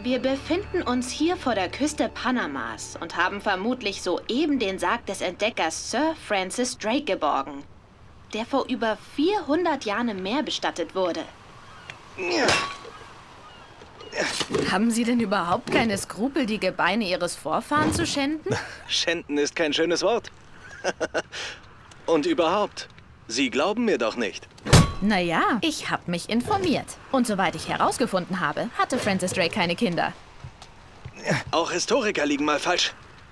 Wir befinden uns hier vor der Küste Panamas und haben vermutlich soeben den Sarg des Entdeckers Sir Francis Drake geborgen, der vor über 400 Jahren im Meer bestattet wurde. Haben Sie denn überhaupt keine Skrupel, die Gebeine Ihres Vorfahren zu schänden? Schänden ist kein schönes Wort. Und überhaupt, Sie glauben mir doch nicht. Naja, ich habe mich informiert. Und soweit ich herausgefunden habe, hatte Francis Drake keine Kinder. Auch Historiker liegen mal falsch.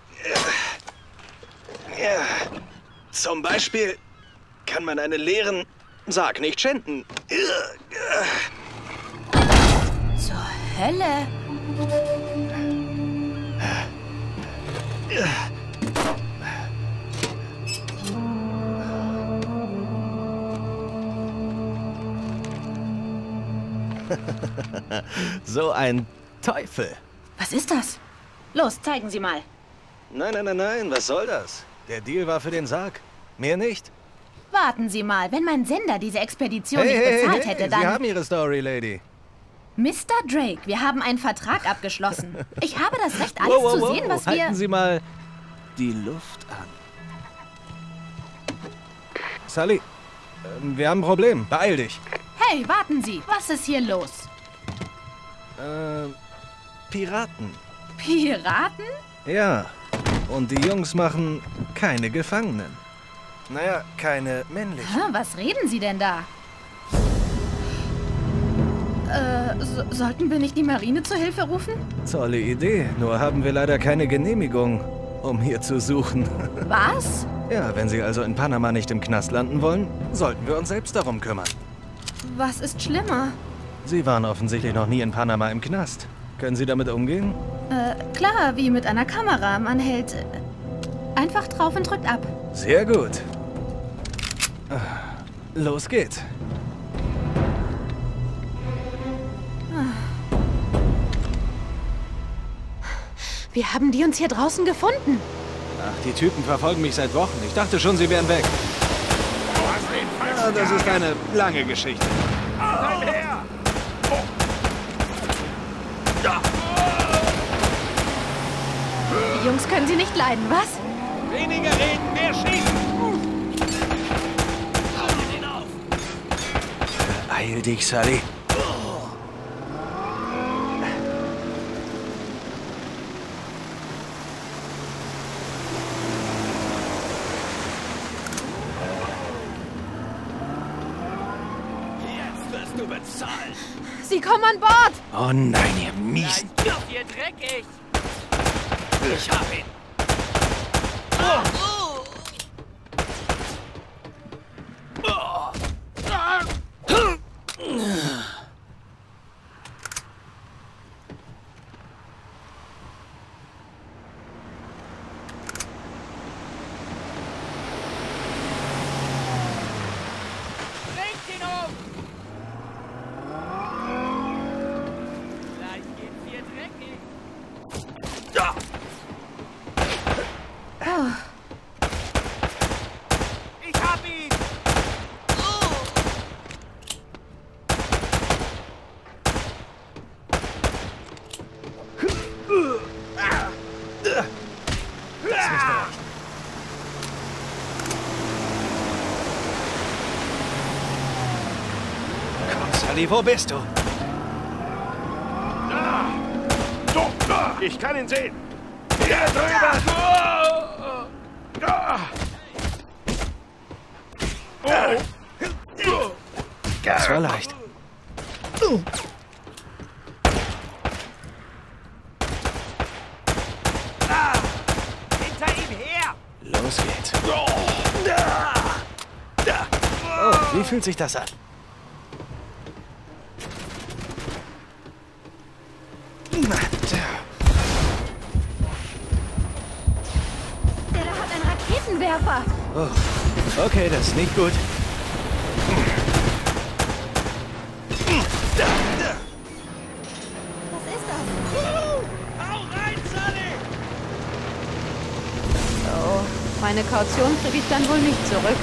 Zum Beispiel kann man einen leeren Sarg nicht schänden. Zur Hölle? So ein Teufel. Was ist das? Los, zeigen Sie mal. Nein, was soll das? Der Deal war für den Sarg. Mehr nicht. Warten Sie mal, wenn mein Sender diese Expedition nicht bezahlt hätte, dann... Sie haben Ihre Story, Lady. Mr. Drake, wir haben einen Vertrag abgeschlossen. Ich habe das Recht, alles zu sehen, was wir... Halten Sie mal die Luft an. Sully, wir haben ein Problem. Beeil dich. Hey, warten Sie. Was ist hier los? Piraten. Piraten? Ja. Und die Jungs machen keine Gefangenen. Naja, keine männlichen. Was reden Sie denn da? Sollten wir nicht die Marine zur Hilfe rufen? Tolle Idee. Nur haben wir leider keine Genehmigung, um hier zu suchen. Was? Ja, wenn Sie also in Panama nicht im Knast landen wollen, sollten wir uns selbst darum kümmern. Was ist schlimmer? Sie waren offensichtlich noch nie in Panama im Knast. Können Sie damit umgehen? Klar, wie mit einer Kamera. Man hält einfach drauf und drückt ab. Sehr gut. Los geht's. Wie haben die uns hier draußen gefunden? Ach, die Typen verfolgen mich seit Wochen. Ich dachte schon, sie wären weg. Ja, das ist eine lange Geschichte. Die Jungs können Sie nicht leiden, was? Weniger reden, mehr schießen! Beeil dich, Sully. Jetzt wirst du bezahlen! Sie kommen an Bord! Oh nein, ihr Miesen. Ihr dreckig! Ich hab ihn! Bringt ihn um! Gleich geht's hier dreckig! Ich hab ihn! Das nicht reicht. Komm, Sully, wo bist du? Ich kann ihn sehen! Hier drüber! Das war leicht. Hinter ihm her! Los geht's. Oh, wie fühlt sich das an? Der da hat einen Raketenwerfer. Oh, okay, das ist nicht gut. Was ist das? Hau rein, Sully! Oh, meine Kaution kriege ich dann wohl nicht zurück.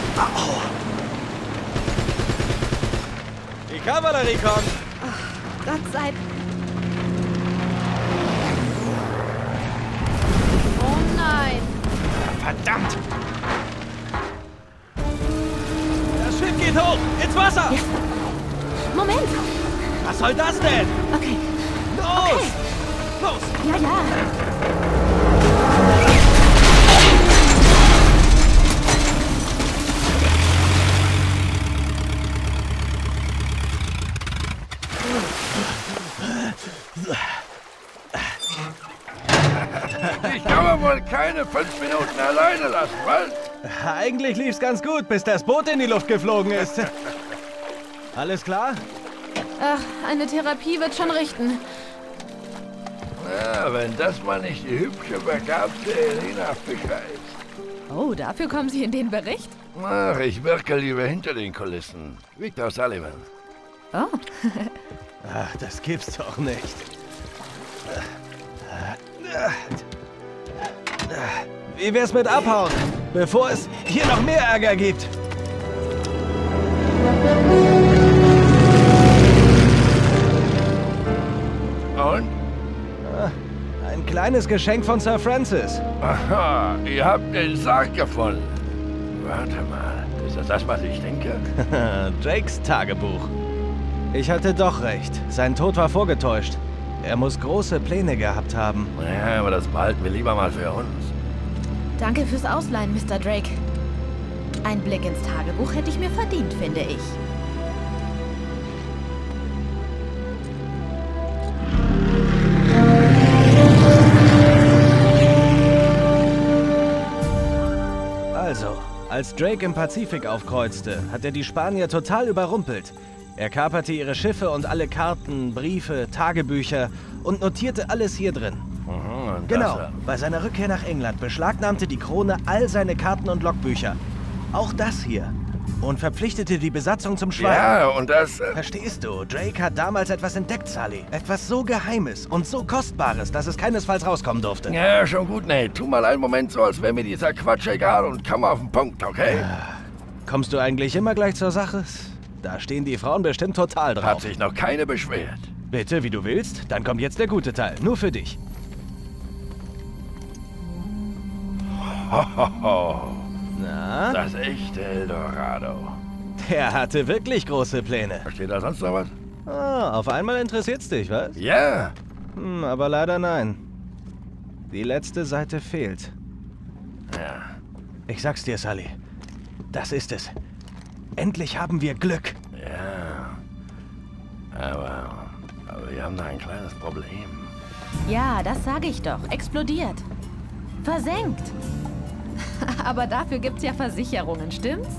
Die Kavallerie kommt. Gott sei... Verdammt! Das Schiff geht hoch! Ins Wasser! Ja. Moment! Was soll das denn? Okay. Los! Okay. Los! Ja, ja. Ich kann man wohl keine 5 Minuten alleine lassen, was? Eigentlich lief's ganz gut, bis das Boot in die Luft geflogen ist. Alles klar? Ach, eine Therapie wird schon richten. Ja, wenn das mal nicht die hübsche, begabte Elena Fischer ist. Oh, dafür kommen Sie in den Bericht? Ach, ich wirke lieber hinter den Kulissen. Victor Sullivan. Oh. Ach, das gibt's doch nicht. Wie wär's mit abhauen, bevor es hier noch mehr Ärger gibt? Und? Ein kleines Geschenk von Sir Francis. Aha, ihr habt den Sarg gefunden. Warte mal, ist das, was ich denke? Drakes Tagebuch. Ich hatte doch recht. Sein Tod war vorgetäuscht. Er muss große Pläne gehabt haben. Ja, aber das behalten wir lieber mal für uns. Danke fürs Ausleihen, Mr. Drake. Ein Blick ins Tagebuch hätte ich mir verdient, finde ich. Also, als Drake im Pazifik aufkreuzte, hat er die Spanier total überrumpelt. Er kaperte ihre Schiffe und alle Karten, Briefe, Tagebücher und notierte alles hier drin. Und Genau, das, bei seiner Rückkehr nach England beschlagnahmte die Krone all seine Karten und Logbücher. Auch das hier. Und verpflichtete die Besatzung zum Schweigen. ja, und das... Verstehst du, Drake hat damals etwas entdeckt, Sully. Etwas so Geheimes und so Kostbares, dass es keinesfalls rauskommen durfte. Ja, schon gut, Nate. Tu mal einen Moment so, als wäre mir dieser Quatsch egal und komm auf den Punkt, okay? Kommst du eigentlich immer gleich zur Sache? Da stehen die Frauen bestimmt total Hat drauf. sich noch keine beschwert. Bitte, wie du willst. Dann kommt jetzt der gute Teil. Nur für dich. Hohoho, Na, das echte Eldorado. der hatte wirklich große Pläne. Steht da sonst noch was? Ah, auf einmal interessiert's dich, was? Ja. Aber leider nein. Die letzte Seite fehlt. Ja. Ich sag's dir, Sully. Das ist es. Endlich haben wir Glück. Ja. Aber wir haben da ein kleines Problem. Ja, das sage ich doch. Explodiert. Versenkt. Aber dafür gibt's ja Versicherungen, stimmt's?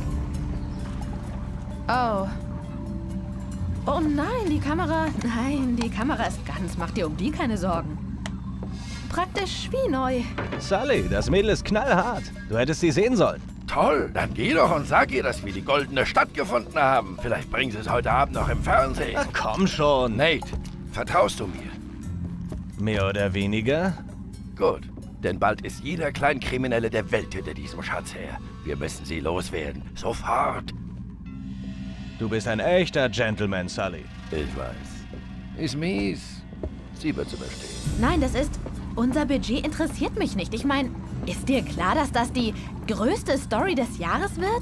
Oh. Oh nein, die Kamera... Nein, die Kamera ist ganz. Mach dir um die keine Sorgen. Praktisch wie neu. Sully, das Mädel ist knallhart. Du hättest sie sehen sollen. Toll, dann geh doch und sag ihr, dass wir die goldene Stadt gefunden haben. Vielleicht bringen sie es heute Abend noch im Fernsehen. Ach, komm schon. Nate, vertraust du mir? Mehr oder weniger? Gut, denn bald ist jeder Kleinkriminelle der Welt hinter diesem Schatz her. Wir müssen sie loswerden. Sofort. Du bist ein echter Gentleman, Sully. Ich weiß. Ist mies. Sie wird überstehen. Nein, das ist... Unser Budget interessiert mich nicht. Ich meine, ist dir klar, dass das die größte Story des Jahres wird?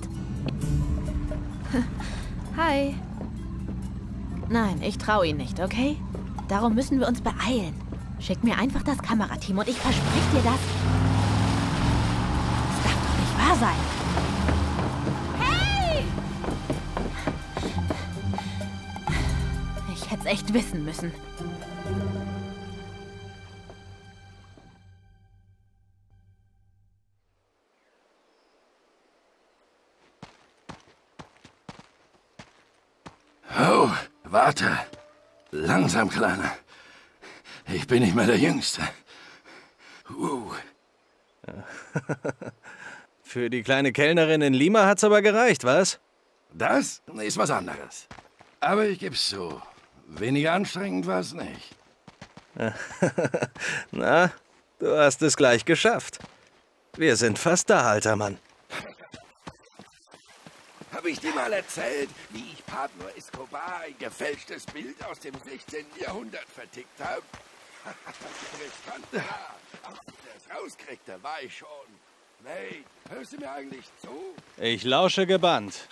Hi. Nein, ich traue ihn nicht, okay? Darum müssen wir uns beeilen. Schick mir einfach das Kamerateam und ich verspreche dir das. Das darf doch nicht wahr sein. Hey! Ich hätte es echt wissen müssen. Oh, warte. Langsam, Kleiner. Ich bin nicht mehr der Jüngste. Für die kleine Kellnerin in Lima hat's aber gereicht, was? Das ist was anderes. Aber ich geb's zu. Weniger anstrengend war's nicht. Na, du hast es gleich geschafft. Wir sind fast da, alter Mann. Habe ich dir mal erzählt, wie ich Pablo Escobar ein gefälschtes Bild aus dem 16. Jahrhundert vertickt habe? Gespannt war. Als ich das rauskriegte, war ich schon Nate, hörst du mir eigentlich zu? Ich lausche gebannt.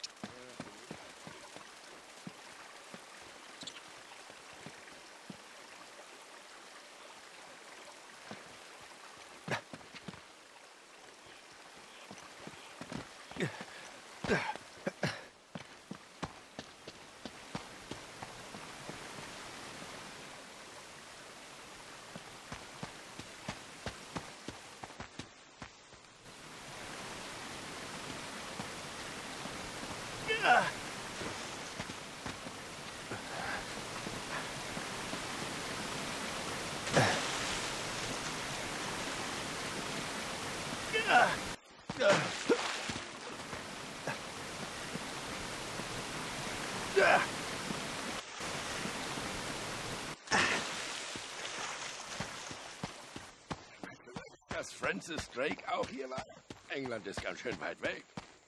Dass Francis Drake auch hier war? England ist ganz schön weit weg.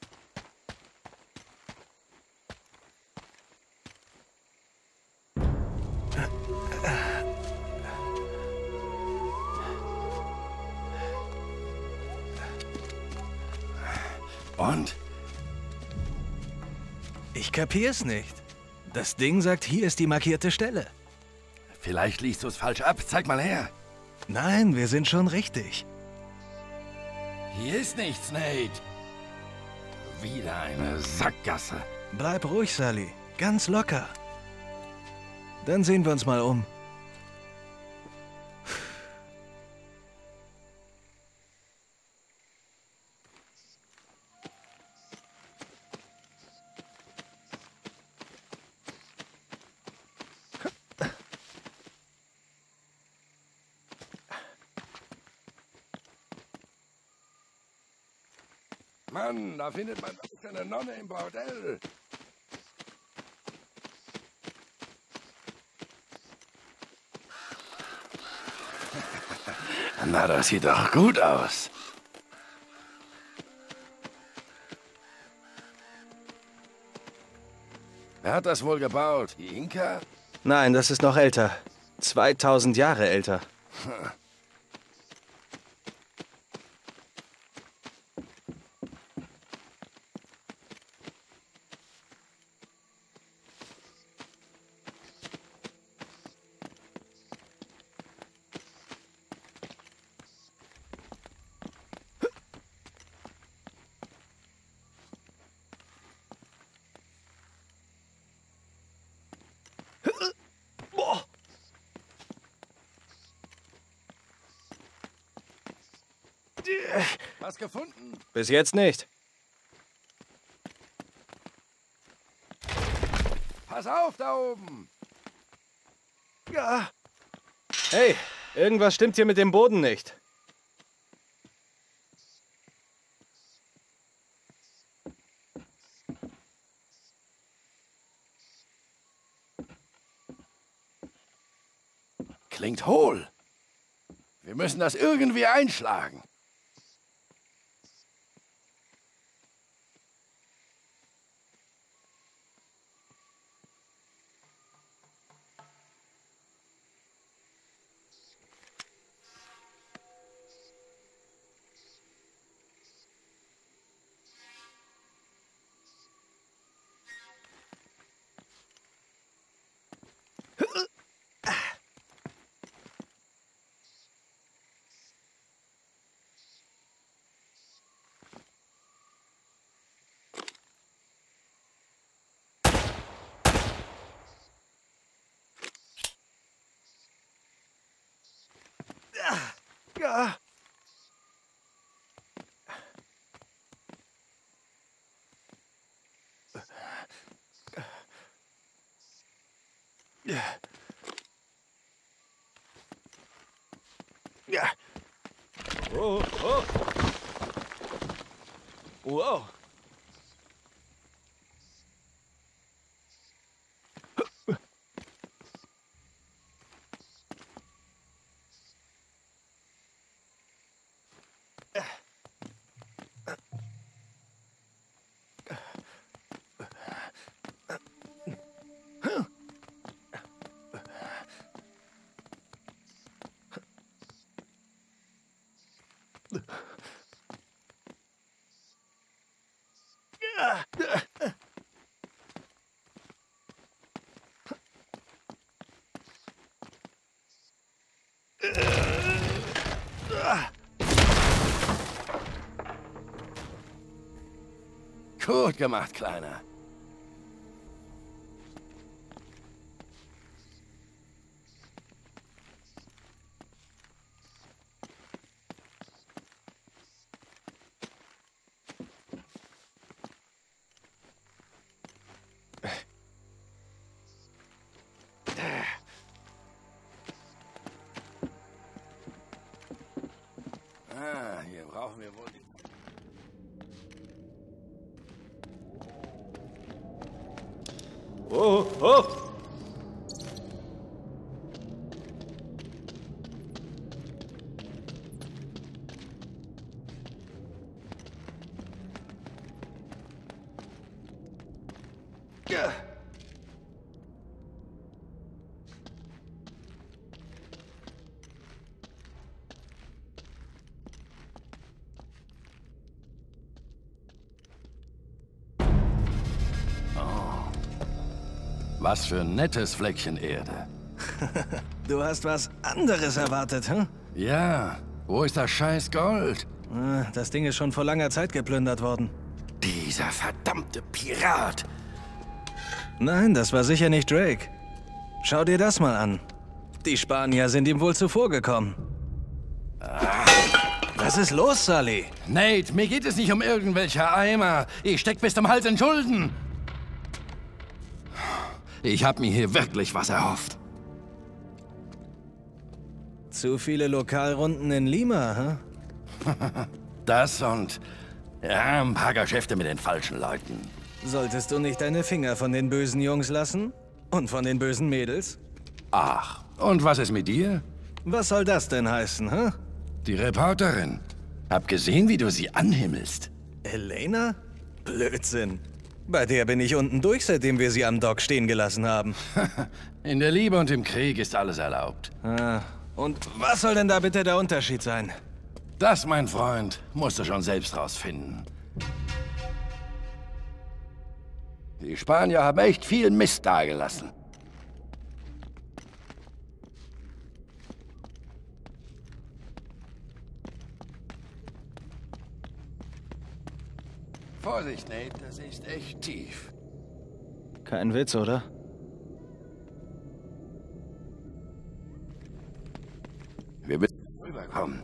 Und? Ich kapier's nicht. Das Ding sagt, hier ist die markierte Stelle. Vielleicht liest du es falsch ab. Zeig mal her. Nein, wir sind schon richtig. Hier ist nichts, Nate. Wieder eine Sackgasse. Bleib ruhig, Sully. Ganz locker. Dann sehen wir uns mal um. Mann, da findet man eine Nonne im Bordell. Na, das sieht doch gut aus. Wer hat das wohl gebaut? Die Inka? Nein, das ist noch älter. 2000 Jahre älter. Was gefunden? Bis jetzt nicht. Pass auf da oben! Ja. Hey, irgendwas stimmt hier mit dem Boden nicht. Klingt hohl. Wir müssen das irgendwie einschlagen. Ja. Ja. Oh, oh. Wow. Gut gemacht, Kleiner. Hier brauchen wir wohl die... Oh, oh! Ja. Was für ein nettes Fleckchen Erde. Du hast was anderes erwartet, hm? Ja, wo ist das scheiß Gold? Das Ding ist schon vor langer Zeit geplündert worden. Dieser verdammte Pirat. Nein, das war sicher nicht Drake. Schau dir das mal an. Die Spanier sind ihm wohl zuvorgekommen. Was ist los, Sully? Nate, mir geht es nicht um irgendwelche Eimer. Ich steck bis zum Hals in Schulden. Ich hab mir hier wirklich was erhofft. Zu viele Lokalrunden in Lima, hm? Das und... ja, ein paar Geschäfte mit den falschen Leuten. Solltest du nicht deine Finger von den bösen Jungs lassen? Und von den bösen Mädels? Ach, und was ist mit dir? Was soll das denn heißen, hm? Die Reporterin. Hab gesehen, wie du sie anhimmelst. Elena? Blödsinn. Bei der bin ich unten durch, seitdem wir sie am Dock stehen gelassen haben. In der Liebe und im Krieg ist alles erlaubt. Und was soll denn da bitte der Unterschied sein? Das, mein Freund, musst du schon selbst rausfinden. Die Spanier haben echt viel Mist dagelassen. Vorsicht, Nate, das ist echt tief. Kein Witz, oder? Wir müssen rüberkommen.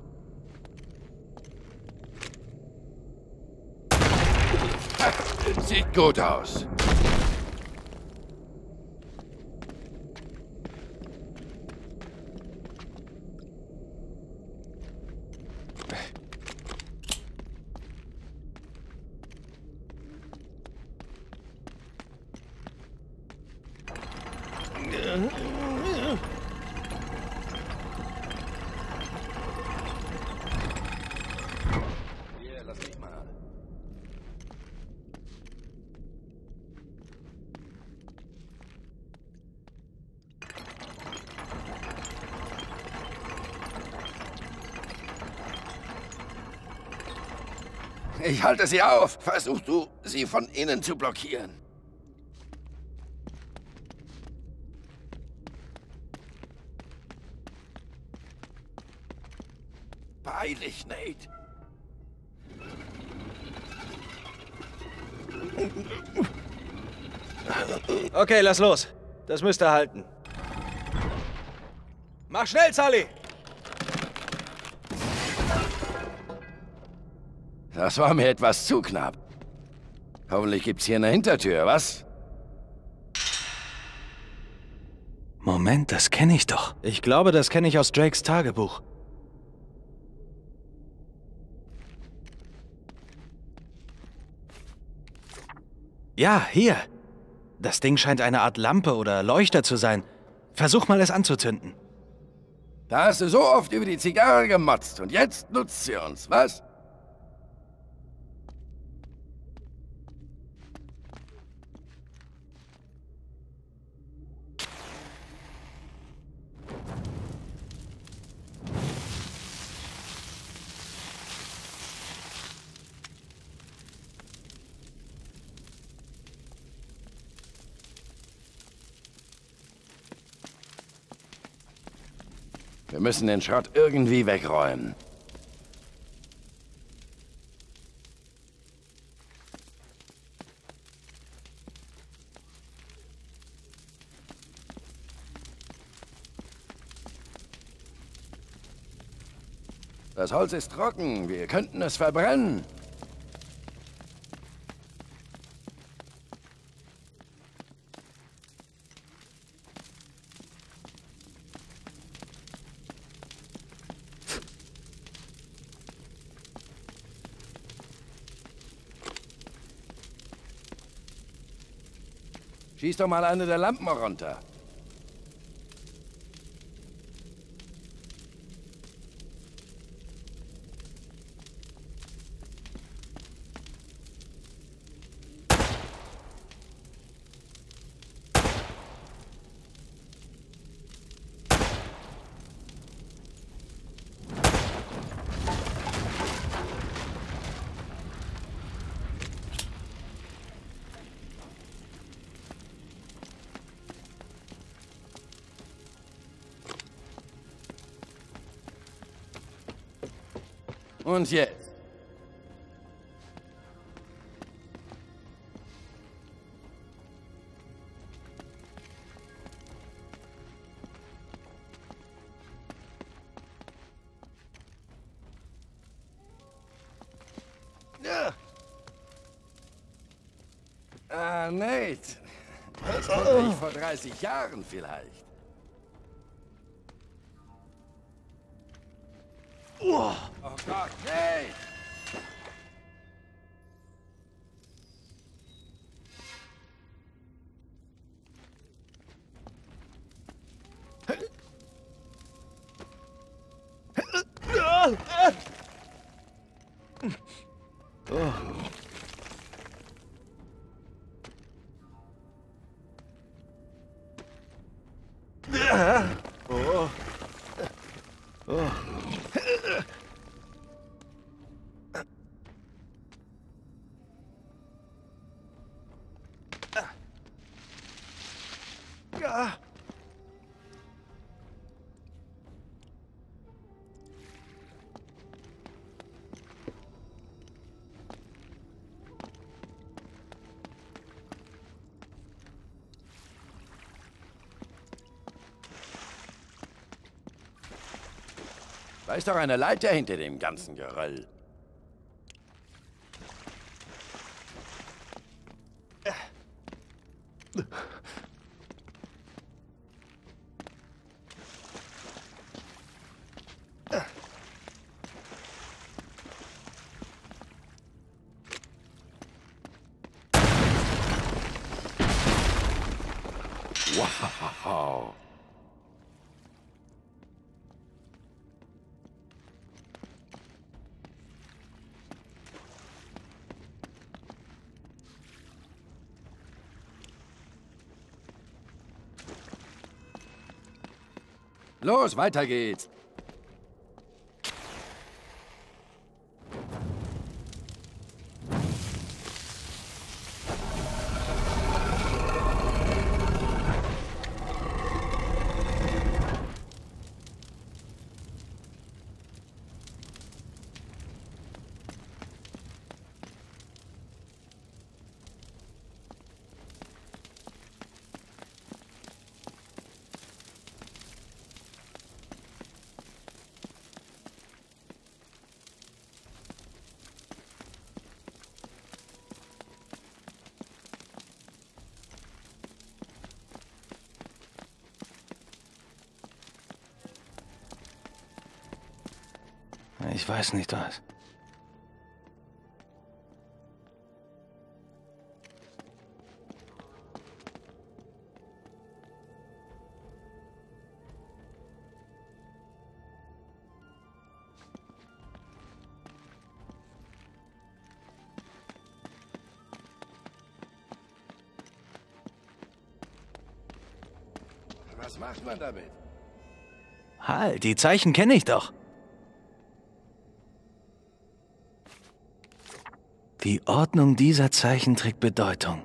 Sieht gut aus. Hier, lass mich mal. Ich halte sie auf. Versuch du, sie von innen zu blockieren. Beeil dich, Nate. Okay, lass los. Das müsste halten. Mach schnell, Sully! Das war mir etwas zu knapp. Hoffentlich gibt's hier eine Hintertür, was? Moment, das kenne ich doch. Ich glaube, das kenne ich aus Drakes Tagebuch. Ja, hier. Das Ding scheint eine Art Lampe oder Leuchter zu sein. Versuch mal, es anzuzünden. Da hast du so oft über die Zigarre gemotzt und jetzt nutzt sie uns, was? Wir müssen den Schrott irgendwie wegräumen. Das Holz ist trocken. Wir könnten es verbrennen. Schieß doch mal eine der Lampen runter. Und jetzt? Ja. Ah, Nate. Das konnte ich vor 30 Jahren vielleicht. Oh Gott, Nate! Da ist doch eine Leiter hinter dem ganzen Geröll. Wow. Los, weiter geht's. Ich weiß nicht was. Was macht man damit? Halt, die Zeichen kenne ich doch. Die Ordnung dieser Zeichen trägt Bedeutung.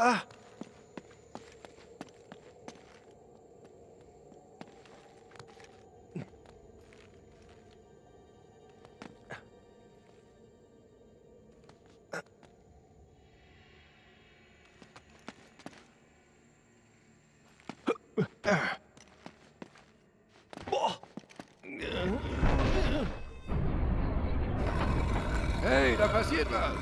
Hey, da passiert was.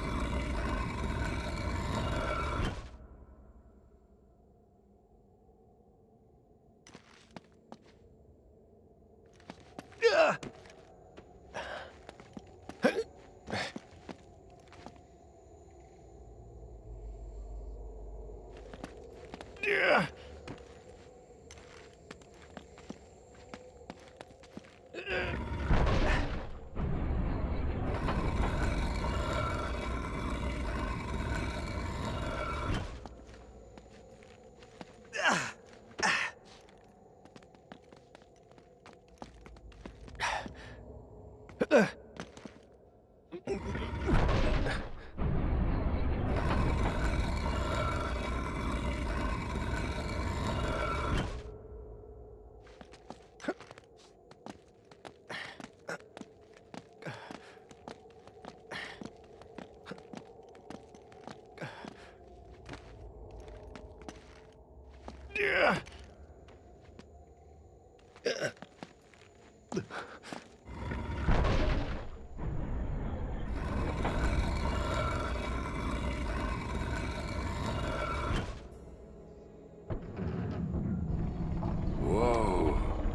Wow.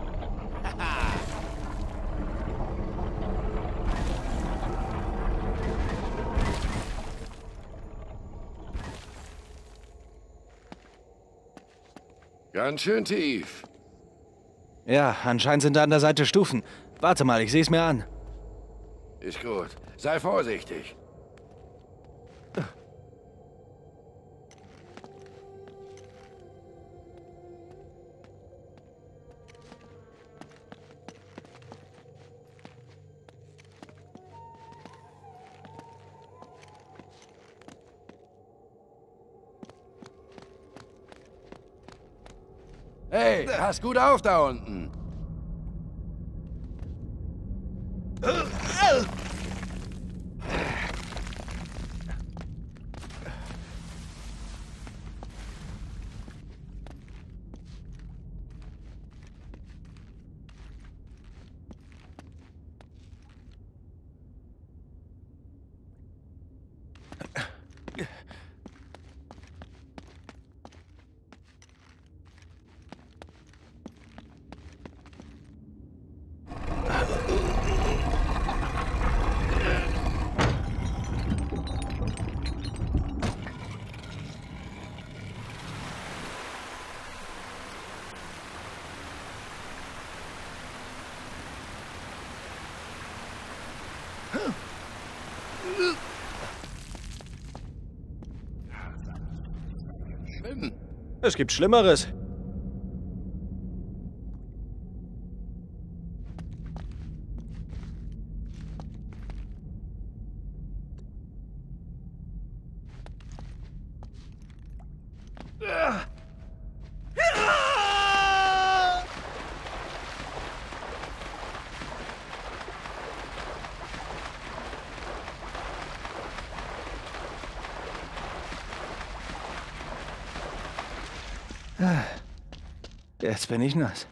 Ganz schön tief. Ja, anscheinend sind da an der Seite Stufen. Warte mal, ich sehe es mir an. Ist gut. Sei vorsichtig. Hey, pass gut auf da unten. Es gibt Schlimmeres. Jetzt bin ich nass.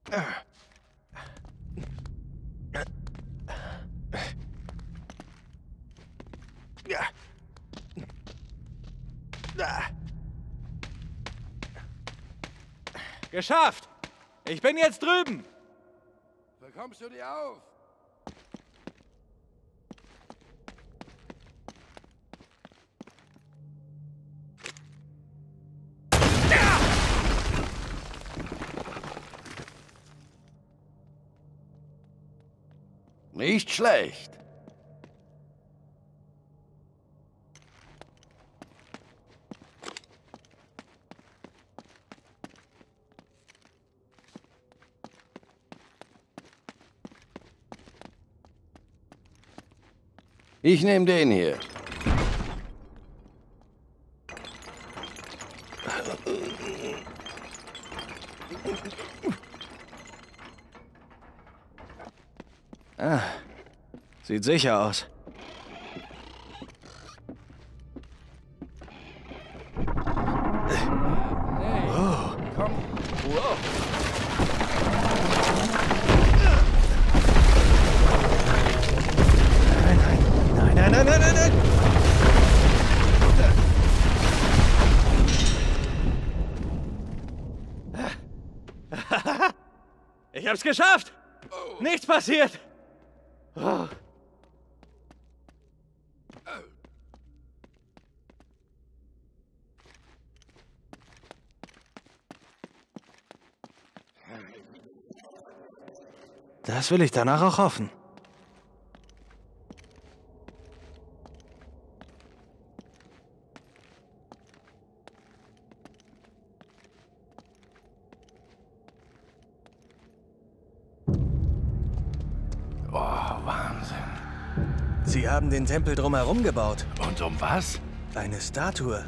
Geschafft! Ich bin jetzt drüben! Bekommst du die auf? Nicht schlecht. Ich nehme den hier. Ah, sieht sicher aus. Oh. Komm. Wow. Nein! Ich hab's geschafft! Nichts passiert! Oh. Das will ich danach auch hoffen. Sie haben den Tempel drumherum gebaut. Und um was? Eine Statue.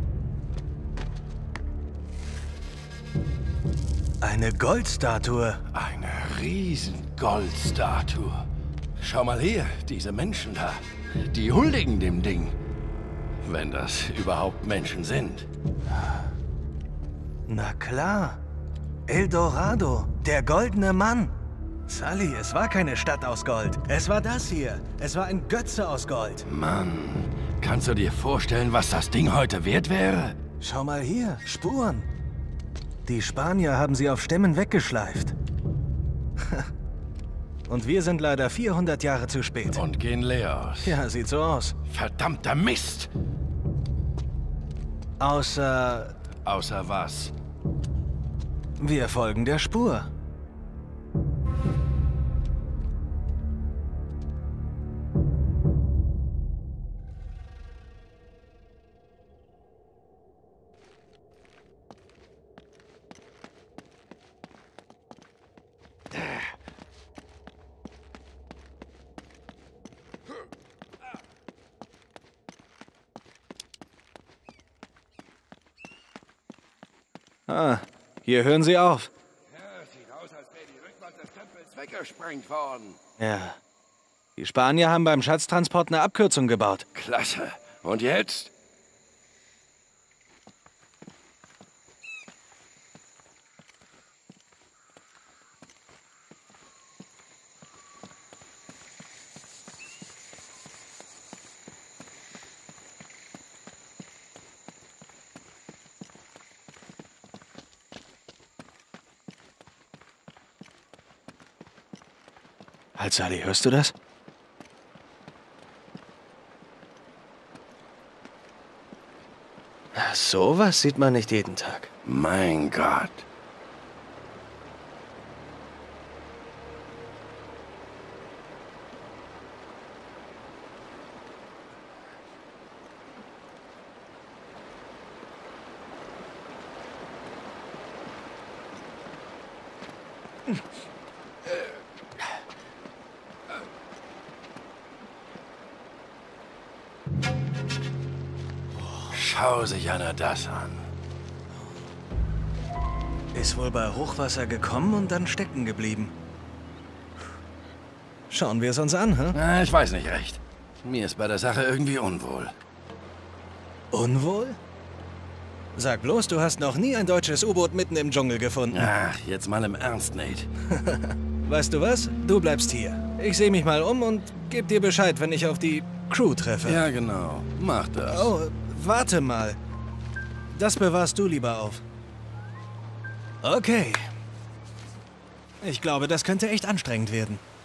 Eine Goldstatue. Eine riesen Goldstatue. Schau mal her, diese Menschen da. Die huldigen dem Ding. Wenn das überhaupt Menschen sind. Na klar. El Dorado, der goldene Mann. Sully, es war keine Stadt aus Gold. Es war das hier. Es war ein Götze aus Gold. Mann, kannst du dir vorstellen, was das Ding heute wert wäre? Schau mal hier, Spuren. Die Spanier haben sie auf Stämmen weggeschleift. Und wir sind leider 400 Jahre zu spät. Und gehen leer aus. Ja, sieht so aus. Verdammter Mist! Außer Außer was? wir folgen der Spur. Ah, hier hören sie auf. Ja, sieht aus, als wäre die Rückwand des Tempels weggesprengt worden. Ja. Die Spanier haben beim Schatztransport eine Abkürzung gebaut. Klasse. Und jetzt? Halt, Sully, hörst du das? Sowas sieht man nicht jeden Tag. Mein Gott. Schau sich einer das an. Ist wohl bei Hochwasser gekommen und dann stecken geblieben. Schauen wir es uns an, hä? Na, ich weiß nicht recht. Mir ist bei der Sache irgendwie unwohl. Unwohl? Sag bloß, du hast noch nie ein deutsches U-Boot mitten im Dschungel gefunden. Ach, jetzt mal im Ernst, Nate. Weißt du was? Du bleibst hier. Ich sehe mich mal um und geb dir Bescheid, wenn ich auf die Crew treffe. Ja, genau. Mach das. Oh, warte mal. Das bewahrst du lieber auf. Okay. Ich glaube, das könnte echt anstrengend werden.